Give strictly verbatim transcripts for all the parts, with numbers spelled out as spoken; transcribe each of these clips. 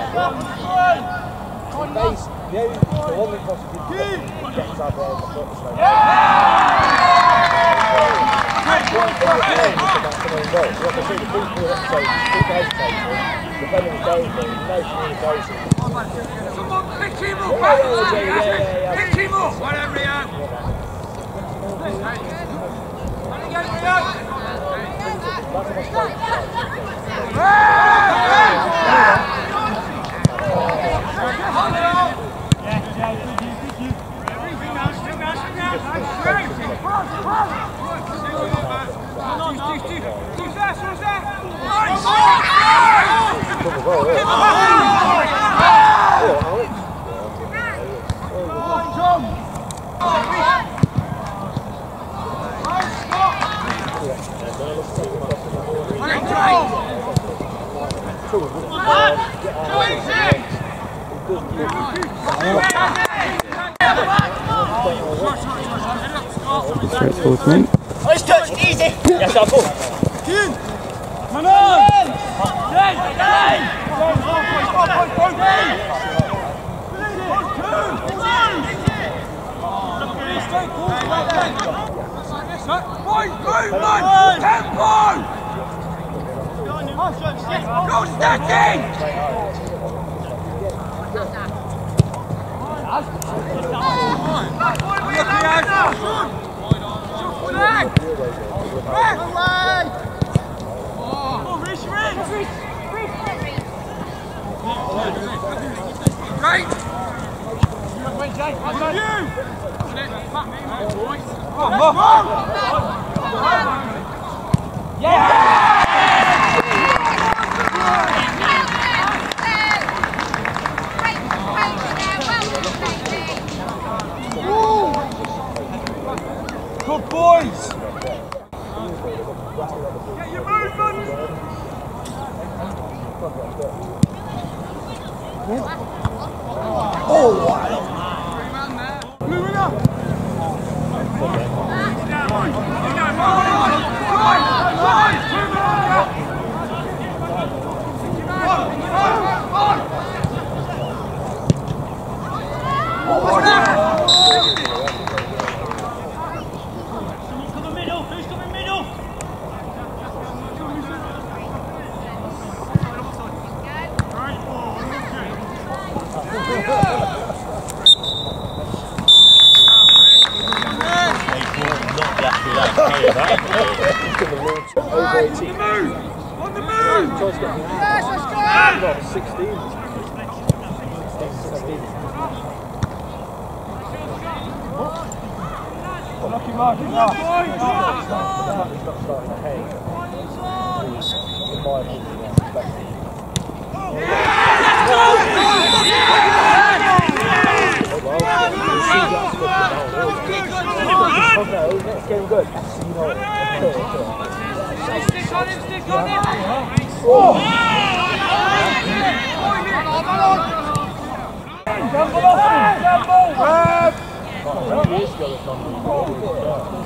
base, the only, the only possibility is getting to have the foot so yeah! What they see, the people that say, keep hesitating, defending the danger, no communication. Someone pick him up! Yeah, yeah, yeah, yeah, yeah, yeah. Pick him up! Whatever, Rio! Straightforward, mate. Nice touch, easy. Yes, I'll pull. Come on! Hey! Hey! Go steady! Good boys! Get your movement! Oh, wow! Blue winner! On the move! Yes, let's go! sixteen. Lucky mark, he's not. He's not starting ahead. In my opinion, it's getting good. Stick on him, stick on him! Jumble off him, jumble! Years ago, it's on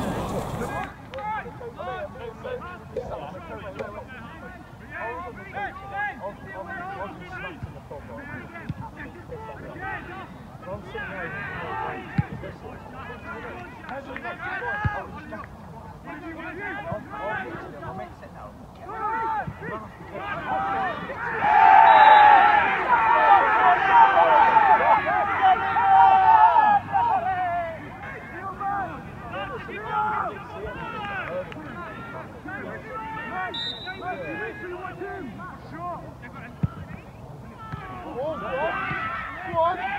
Go on!